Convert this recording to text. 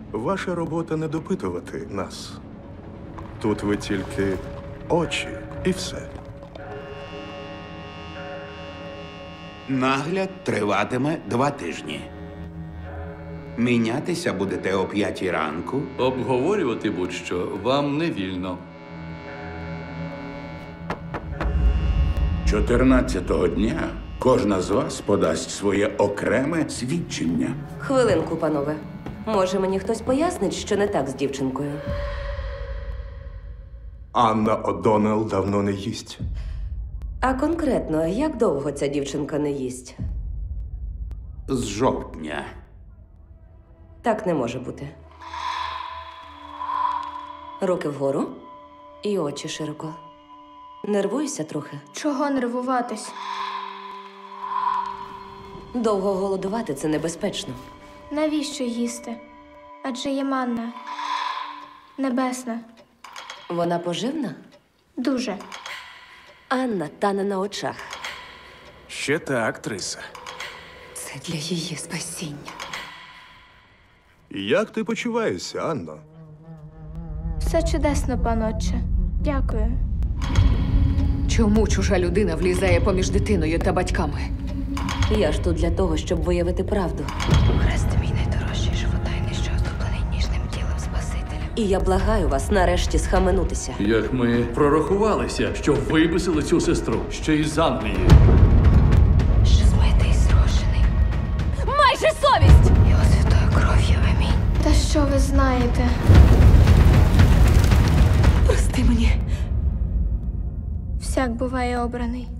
Ваша робота не допитувати нас. Тут ви тільки очі і все. Нагляд триватиме 2 тижні. Мінятися будете о 5 ранку. Обговорювати будь-що вам не вільно. 14-го дня кожна з вас подасть своє окреме свідчення. Хвилинку, панове. Може, мені хтось пояснить, що не так з дівчинкою? Анна О'Доннелл давно не їсть. А конкретно, як довго ця дівчинка не їсть? З жовтня. Так не може бути. Руки вгору і очі широко. Нервуюся трохи. Чого нервуватись? Довго голодувати – це небезпечно. Навіщо їсти? Адже є манна. Небесна. Вона поживна? Дуже. Анна тане на очах. Ще та актриса. Це для її спасіння. Як ти почуваєшся, Анно? Все чудесно, пан отче. Дякую. Чому чужа людина влізає поміж дитиною та батьками? Я ж тут для того, щоб виявити правду. Хрест мій найдорожчий животайний, що оздоблений ніжним тілом Спасителя. І я благаю вас нарешті схаменутися. Як ми прорахувалися, що виписали цю сестру ще із Англії. Що змитий зрошений. Майже совість! Його святою кров'ю, амінь. Та що ви знаєте? Прости мені. Всяк буває обраний.